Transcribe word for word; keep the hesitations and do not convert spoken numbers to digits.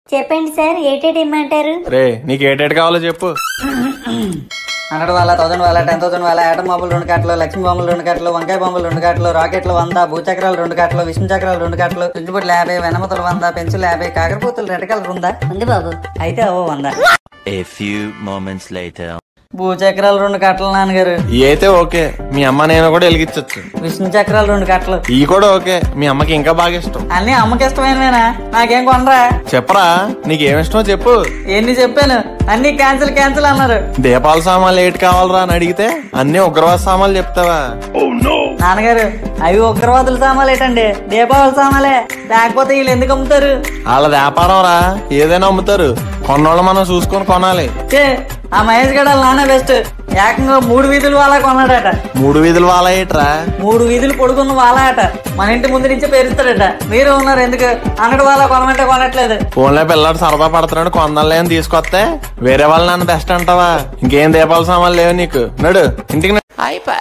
చెప్పండి సార్, ఏటేటి ఇమ్మంటారు? రే నీకు ఏటేటి కావాలో చెప్పు. హండ్రెడ్ వాళ్ళ థౌసండ్ వాళ్ళ టెన్ థౌసండ్ వాళ్ళ ఆటం బాంబులు రెండు కట్టలు, లక్ష్మీ బాంబులు రెండు కట్టలు, వంకాయ బాంబులు రెండు కట్టలు, రాకెట్లు వంద, భూచక్రాలు రెండు కట్టలు, విష్ణు చక్రాలు రెండు కట్టలు, చుంచుబుట్లు యాభై, వెనమతులు వంద, పెన్సిల్ యాభై, కాకరపూతులు రెడ్ కలర్ ఉందా? ఉంది బాబు. అయితే ఓ వంద. A few moments later. భూచక్రాలు రెండు కట్టలు నాన్నగారు. అయితే ఓకే, మీ అమ్మ నేను కూడా వెలిగించచ్చు. విష్ణు చక్రాలు రెండు కట్టలు. ఈ కూడా ఓకే, మీ అమ్మకి ఇంకా బాగా ఇష్టం. అన్ని అమ్మకి ఇష్టమైనవేనా? నాకేం కొనరా? చెప్పరా నీకేమిష్టమో చెప్పు. ఎన్ని చెప్పాను, అన్ని క్యాన్సిల్ క్యాన్సిల్ అన్నారు. దీపావళి సామాన్లు ఏటి కావాలరా అని అడిగితే అన్ని ఉగ్రవాద సామాన్లు చెప్తావా? నాన్నగారు అవి ఉగ్రవాదుల సామాన్లు ఏంటండి, దీపావళి సామాలే. లేకపోతే వీళ్ళు ఎందుకు అమ్ముతారు? వాళ్ళ వ్యాపారం రా, ఏదైనా అమ్ముతారు. కొన్నోళ్ళు మనం చూసుకొని కొనాలి. చే ఆ మహేష్ గడ నాన్న బెస్ట్. ఏకంగా మూడు వీధులు వాళ్ళ కొన్నాడట. మూడు వీధులు వాళ్ళ ఏట్రా? మూడు వీధులు పొడుకున్న వాళ్ళ అట. మన ఇంటి ముందు నుంచే పేరుస్తాడట. మీరు ఉన్నారు ఎందుకు అన్నట్టు వాళ్ళ కొనమంటే కొనట్లేదు. ఫోన్లో పిల్లడు సరదా పడుతున్నాడు, కొందలు అని తీసుకొస్తే వేరే వాళ్ళు నన్ను బెస్ట్ అంటావా? ఇంకేం దీపావళి సామాన్లు లేవు నీకు. నడు ఇంటికి.